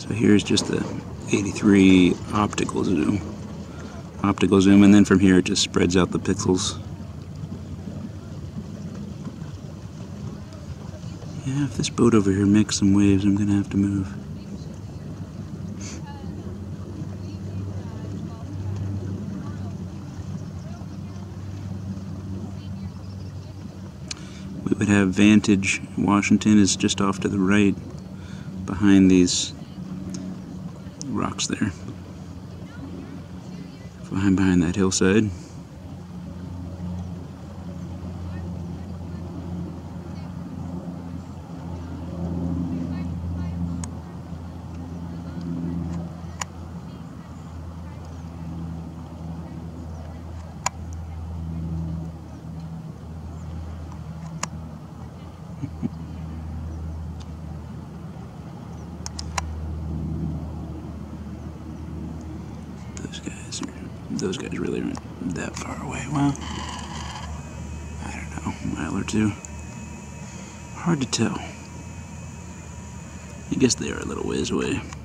So here's just the 83 optical zoom. And then from here it just spreads out the pixels. Yeah, if this boat over here makes some waves, I'm gonna have to move. We would have Vantage. Washington is just off to the right, behind these rocks there. Behind that hillside. Those guys really aren't that far away. Well, I don't know, a mile or two. Hard to tell. I guess they are a little ways away.